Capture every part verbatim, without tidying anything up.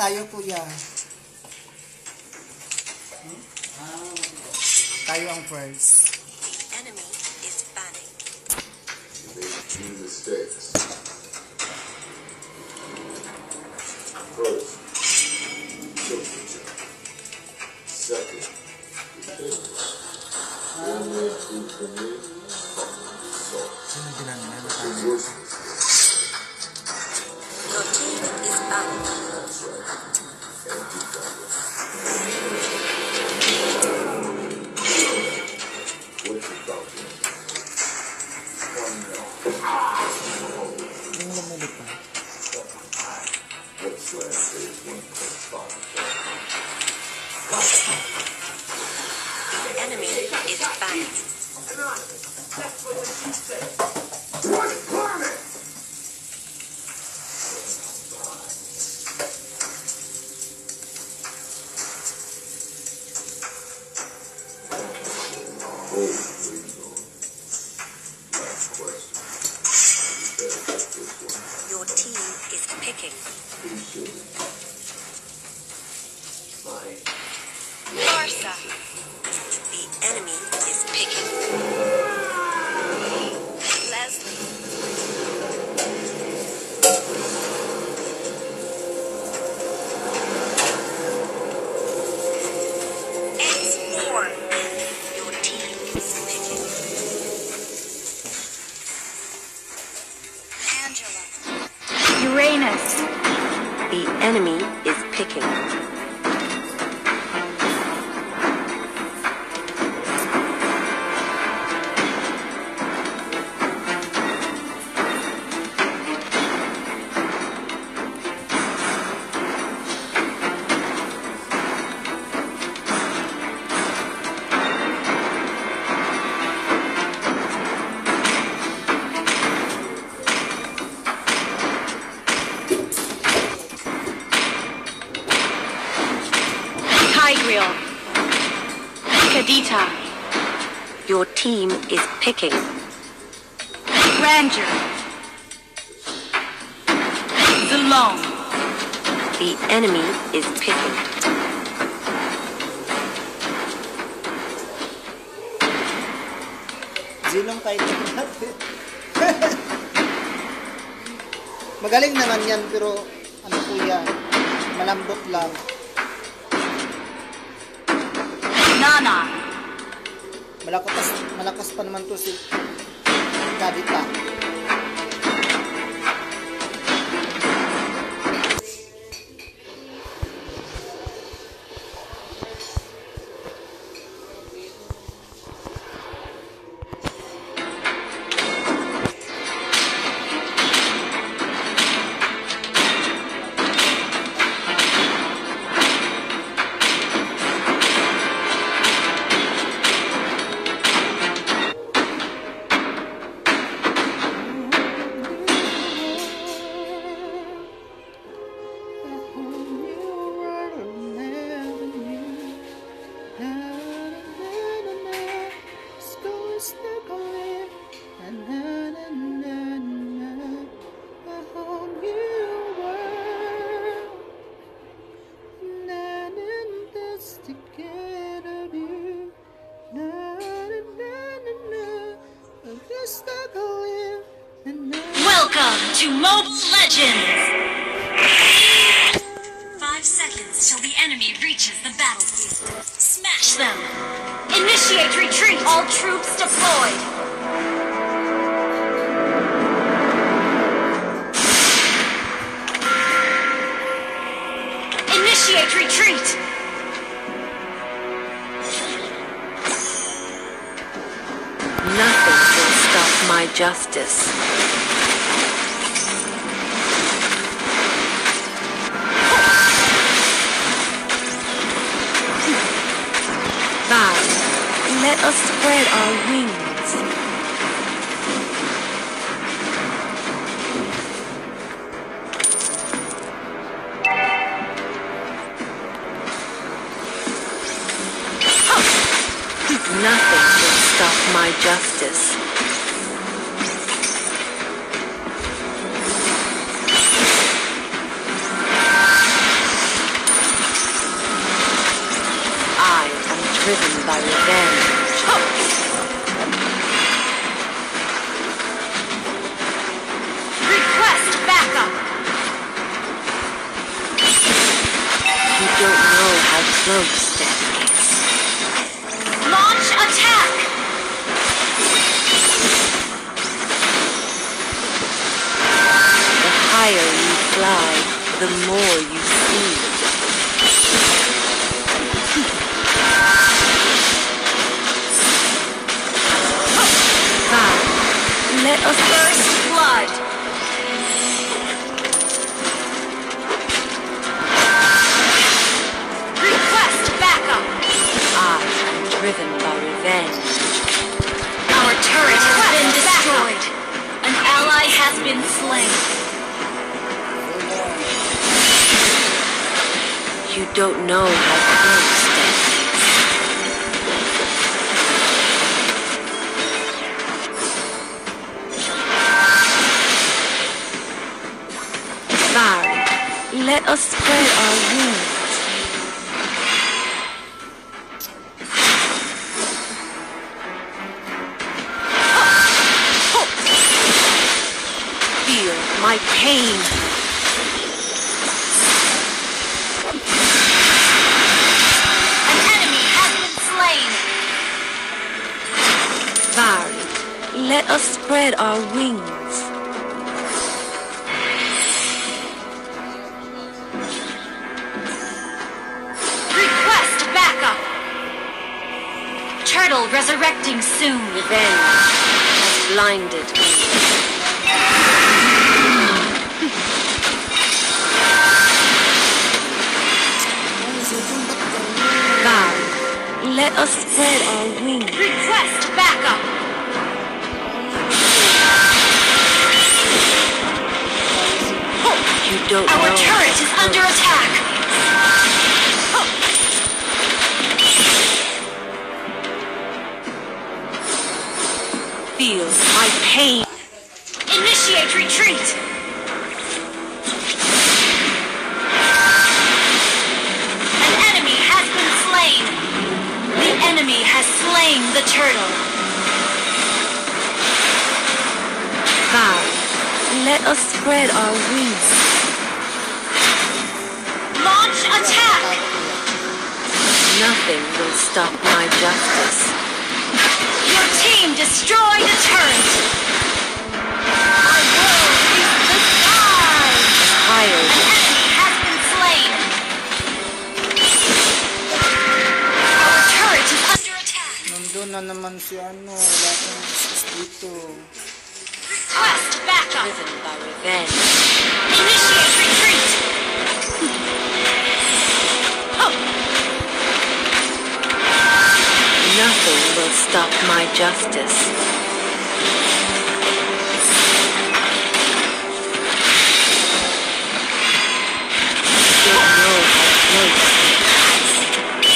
tayo kuya. Tayo ang first. Enemy is banning. Make mistakes. First, kill each other. Second, defend. Then we improve the need from the soul. Resources. Your team is banning. That's right. And defend. What you thought? One mil. Yung lumulot pa. What's last is one point five. The enemy is banning. That's what she said. What planet? Oh, please, Lord. Last question. You better get this one. Your team is picking. Who should it? Mine. Barca. The enemy is picking. Leslie. X four. Your team is picking. Angela. Uranus. The enemy is picking. Tigreal. Kadita. Your team is picking. Grandeur. Zalone. The enemy is picking. Zinong title natin. Magaling naman yan, pero ano kuya, malambot lang. Nana. Malakas, malakas pa naman to si Kadita. Welcome to Mobile Legends! Five seconds till the enemy reaches the battlefield. Smash them! Initiate retreat! All troops deployed! Initiate retreat! Nothing will stop my justice. Guys, let us spread our wings. Nothing will stop my justice. close, Staircase. Launch attack! The higher you fly, the more you see. God, let us First blood! Request backup! I am driven by revenge. Our turret has been destroyed. An ally has been slain. You don't know how close that is. Barry, let us spread our wings. Feel my pain. An enemy has been slain. Barry, let us spread our wings. Request backup! Turtle resurrecting soon. Revenge has blinded me. Barry, let us spread our wings. Request backup! You don't Our know turret how is under close. attack. Feel my pain. Initiate retreat! An enemy has been slain. The enemy has slain the turtle. Barry, let us spread our wings. Launch attack! Nothing will stop my justice. Your team destroyed a turret. Our world is the sky. Higher An enemy has been slain. Our turret is under attack. Nandun na naman si ano, wala kang assist dito. Request backup. driven by revenge. Initiate retreat. Nothing will stop my justice. You don't know how close it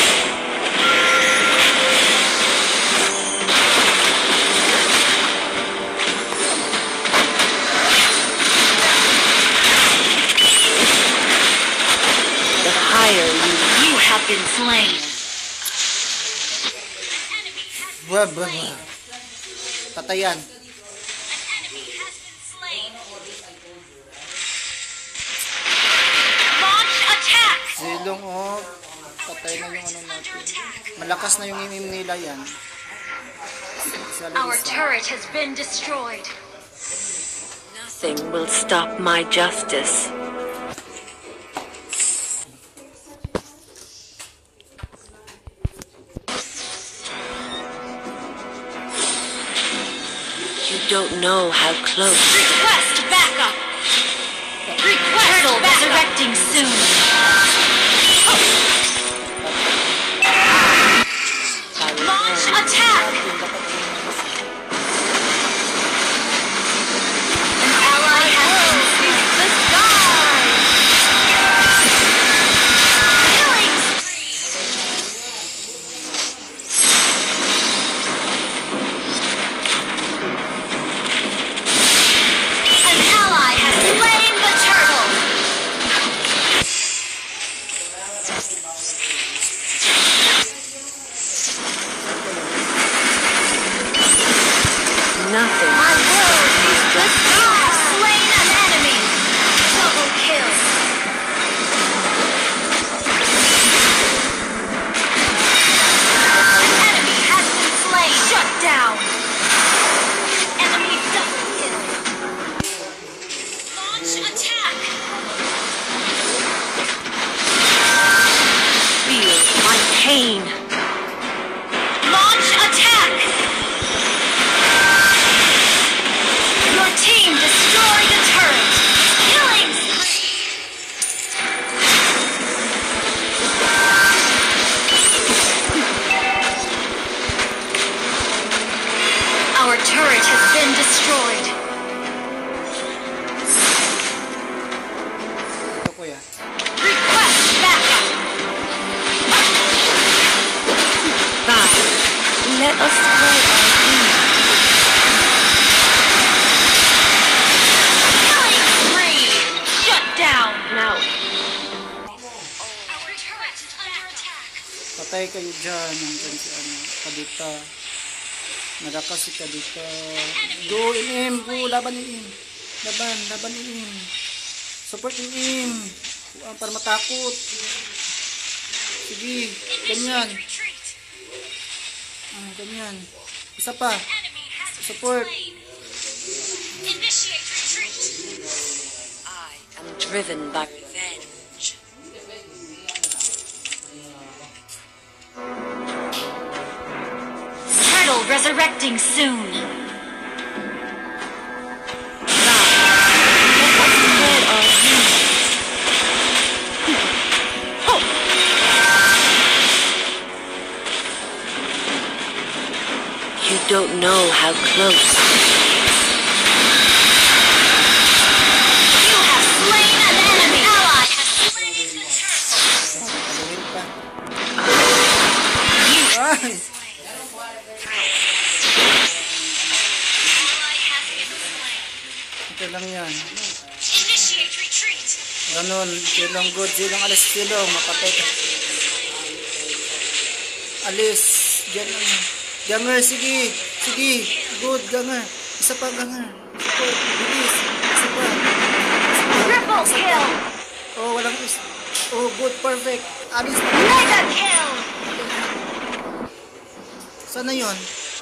is. The higher you You have been slain. Wah, wah, wah. Patayan. Launch attack. Silong, oh. Patay na yung ano natin. Malakas na yung imim nila yan. Isa lang Our isa. turret has been destroyed. Nothing will stop my justice. You don't know how close. Request backup. Request Turtle backup. Resurrecting soon. Launch attack. An ally has been the sky. Killing An ally has slain the turtle. Nothing. My world is the sky. Slain an enemy. Double kill. Magbantay kayo dyan. Nandyan si ano, Kadita. Malakas si Kadita. Go, in-im. Go, laban in-im. Laban, laban in-im. Support in-im. Uh, para matakot. Sige, ganyan. Ah, ganyan. Isa pa. Support. Initiate retreat. I am driven by revenge. Turtle resurrecting soon. Where are you? You don't know how close. You have slain an enemy. Ally has slain the turtle. Paluhin pa. You Ay! ally has been slain. Ito lang yan. Initiate retreat. Ganon. Silong good. Silong alis. Silong. Mapatay ka. Alis. Diyan ano. Ganger. Sige. Sige. Good. Ganger. Isa pa ganger. Support. Bilis. Isa pa. Isa pa. Triple kill. Oh, walang is. Oh, good. Perfect. Alis na. Mega kill. Sana yun?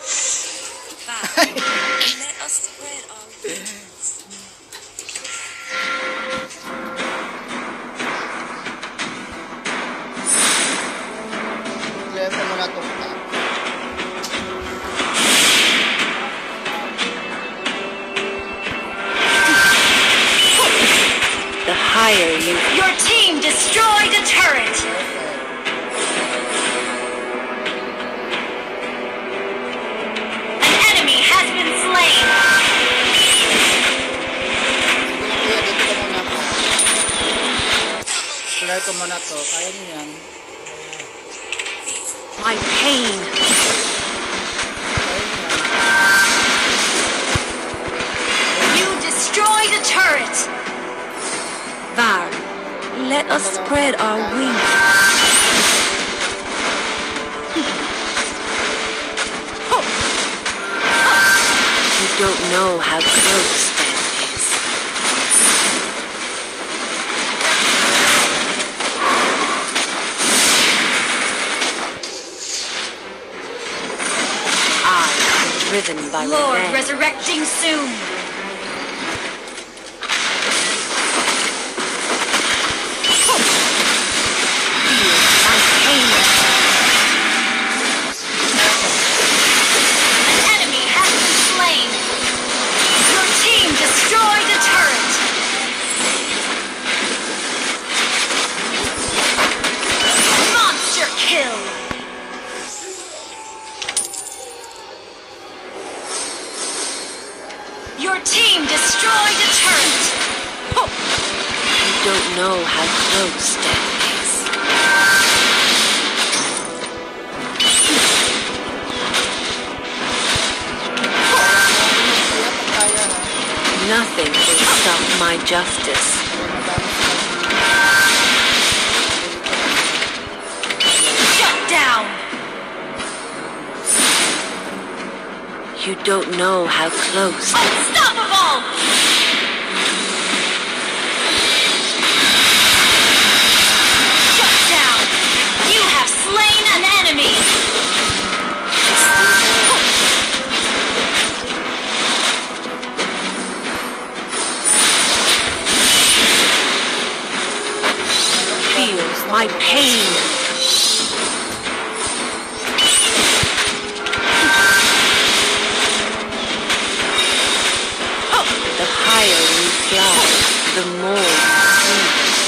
Let us spread our wings. Clear ko muna ito. The higher you Your team destroyed a turret. An enemy has been slain. Clear, dito ka muna. Clear ko muna to. Kaya niyo yan. my pain. You destroyed a turret. Var, let us spread our wings. You don't know how close death is. I am driven by Lord revenge. resurrecting soon. My pain. An enemy has been slain. Your team destroyed a turret. Monster kill. Your team destroyed a turret. You don't know how close death is. Nothing will stop my justice. Shut down. You don't know how close. Unstoppable. Shut down. You have slain an enemy. Feel my pain. The higher you fly, the more you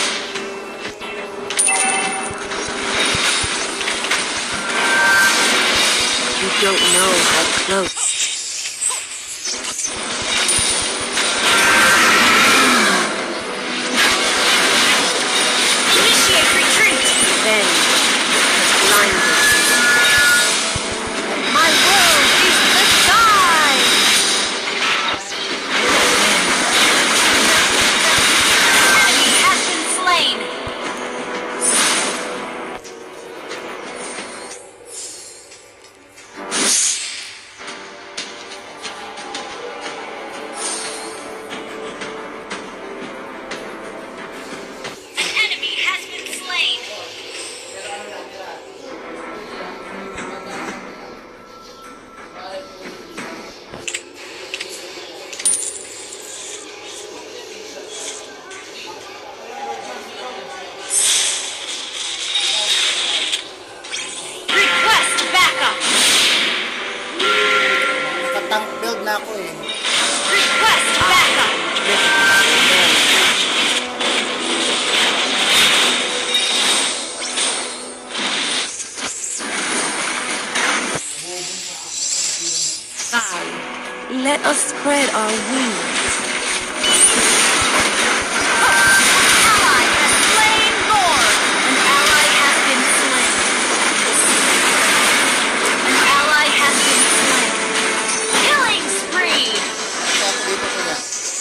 see. You don't know how close. Initiate retreat. Then, blinded. My world is the sky. Enemy has been slain. Let us spread our wings. Ally has slain Lord. An ally has been slain. An ally has been slain. Killing spree. Kaya ko dito kuya.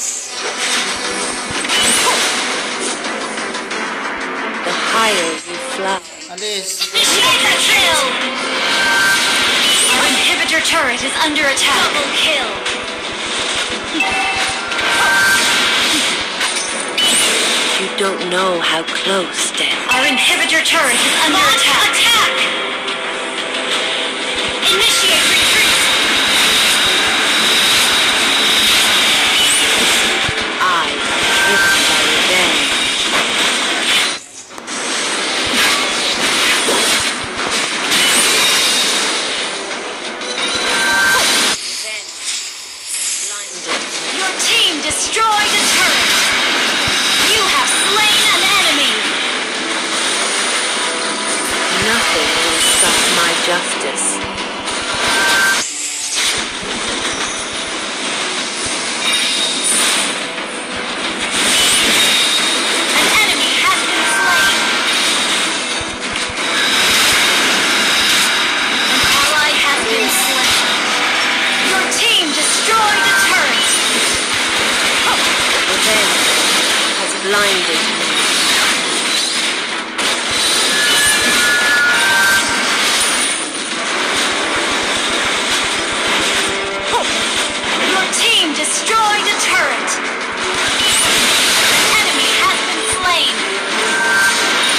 The higher you fly. Alis. Mega kill. Our inhibitor turret is under attack. Double kill. You don't know how close death. Our inhibitor turret is under attack. Attack. Initiate retreat. I am driven by revenge. Your team destroyed a turret. You have slain an enemy. Nothing will stop my justice. An enemy has been slain. An ally has been slain. Your team destroyed a turret. Revenge has blinded me. Your team destroyed a turret. An enemy has been slain.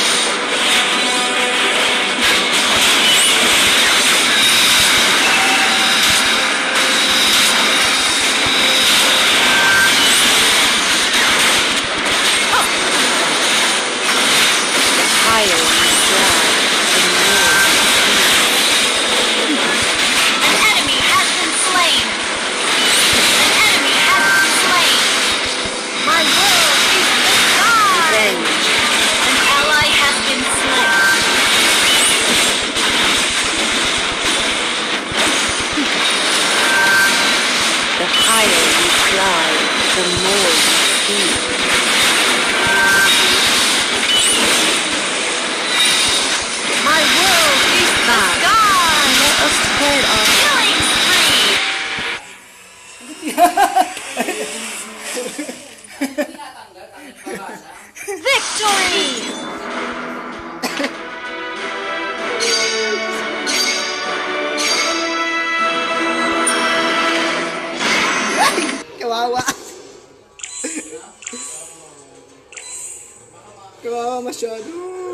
The higher you fly, the more you An enemy has been slain. An enemy has been slain. My world is the sky. revenge. An ally has been slain. The higher you fly, the more you see. My world is the Fly. sky. Let us spread our Killing spree. Victory. Kawawa. Kawawa masyado.